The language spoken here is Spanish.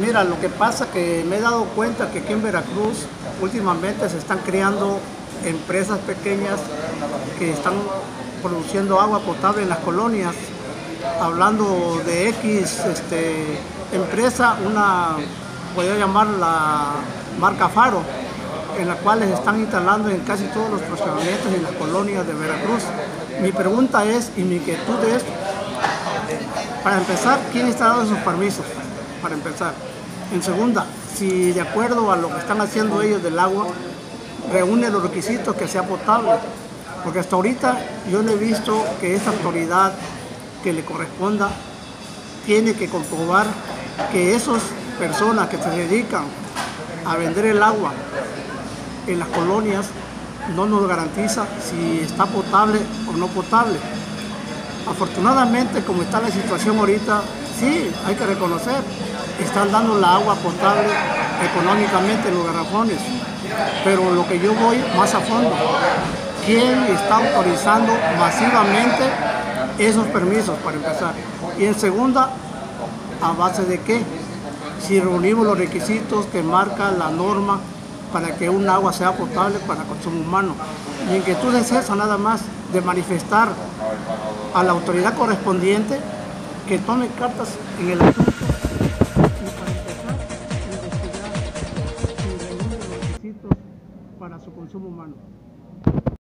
Mira, lo que pasa que me he dado cuenta que aquí en Veracruz últimamente se están creando empresas pequeñas que están produciendo agua potable en las colonias. Hablando de X empresa, una podría llamar la marca Faro, en la cual se están instalando en casi todos los fraccionamientos y en las colonias de Veracruz. Mi pregunta es, y mi inquietud es, para empezar, ¿quién está dando esos permisos? Para empezar. En segunda, si de acuerdo a lo que están haciendo ellos del agua, reúne los requisitos que sea potable. Porque hasta ahorita yo no he visto que esta autoridad que le corresponda tiene que comprobar que esas personas que se dedican a vender el agua en las colonias no nos garantiza si está potable o no potable. Afortunadamente, como está la situación ahorita, sí, hay que reconocer, están dando la agua potable económicamente en los garrafones. Pero lo que yo voy más a fondo, ¿quién está autorizando masivamente esos permisos para empezar? Y en segunda, ¿a base de qué? Si reunimos los requisitos que marca la norma para que un agua sea potable para consumo humano. Mi inquietud es esa nada más, de manifestar a la autoridad correspondiente que tome cartas en el asunto y para empezar a investigar y reúne los requisitos para su consumo humano.